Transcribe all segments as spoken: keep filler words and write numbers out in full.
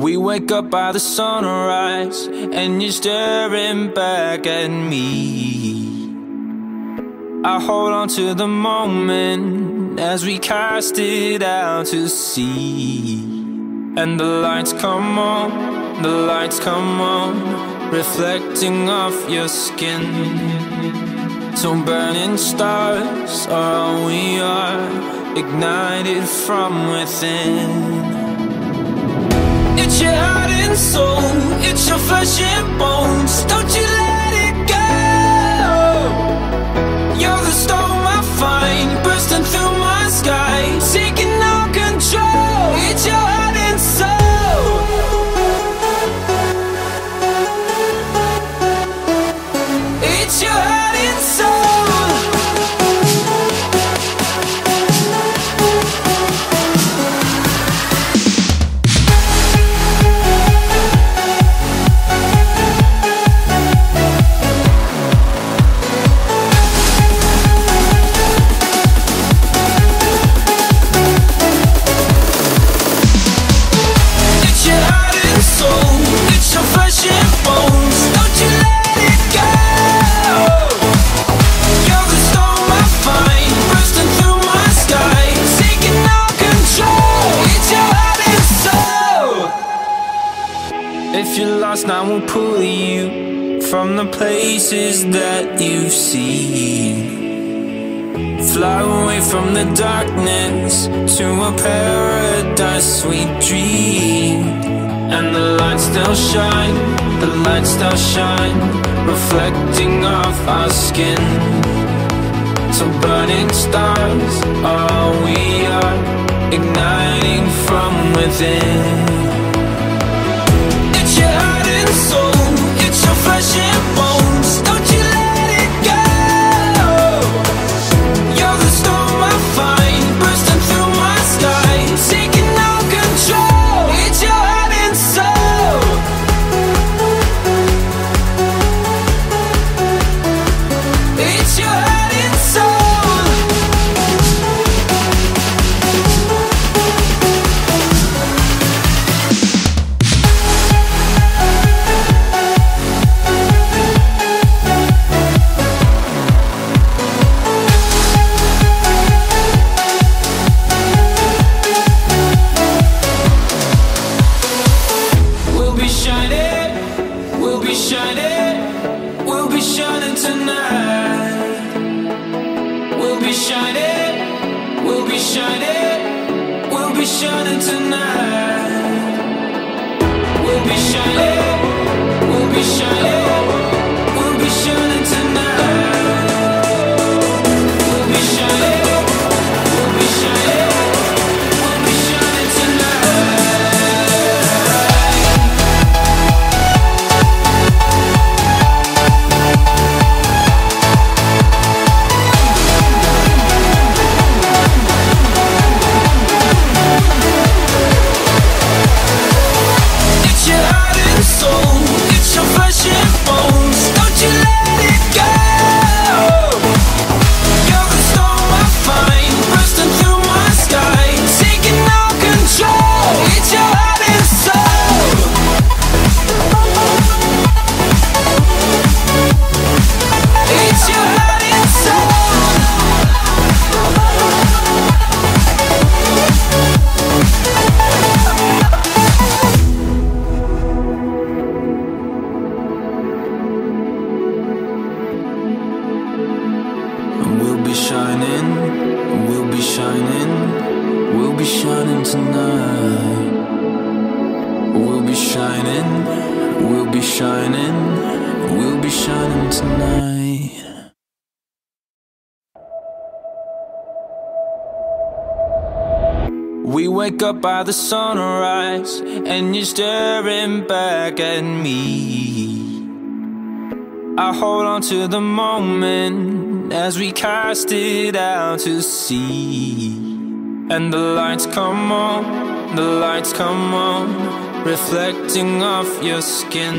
We wake up by the sunrise, and you're staring back at me. I hold on to the moment as we cast it out to sea. And the lights come on, the lights come on, reflecting off your skin. So burning stars are all we are, ignited from within. It's your heart and soul, it's your flesh and bones. Don't you let it go. You're the storm I find, bursting through my sky, taking all control. It's your heart and soul. It's your heart and soul. If you're lost, I will pull you from the places that you've seen. Fly away from the darkness to a paradise we dreamed. And the lights still shine, the lights still shine, reflecting off our skin. So burning stars are all we are, igniting from within. Soul, it's your flesh and bones. Don't you let it go. You're the storm I find, bursting through my sky, taking all control. It's your heart and soul. It's your heart and soul. We wake up by the sunrise, and you're staring back at me. I hold on to the moment as we cast it out to sea. And the lights come on, the lights come on, reflecting off your skin.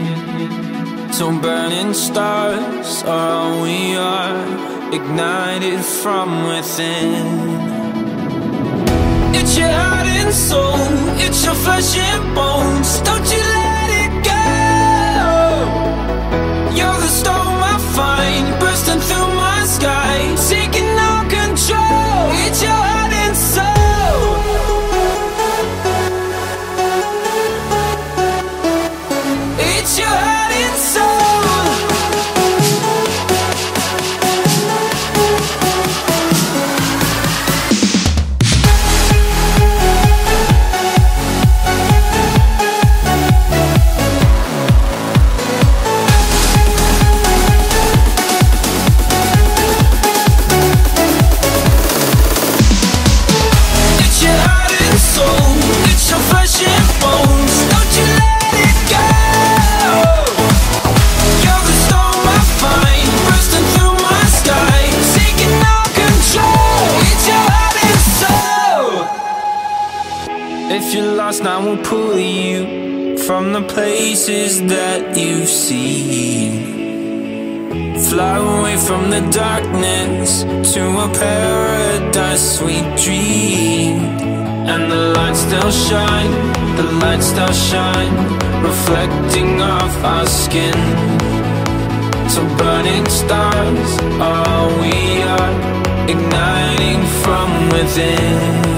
So burning stars are all we are, ignited from within. It's your heart and soul, it's your flesh and bones. Don't you let it go. You're the storm I find, bursting through my sky, taking all control. It's your heart and soul. It's your heart and soul. If you're lost, I will pull you from the places that you've seen. Fly away from the darkness to a paradise sweet dream. And the lights still shine, the lights still shine, reflecting off our skin. So burning stars, all we are, igniting from within.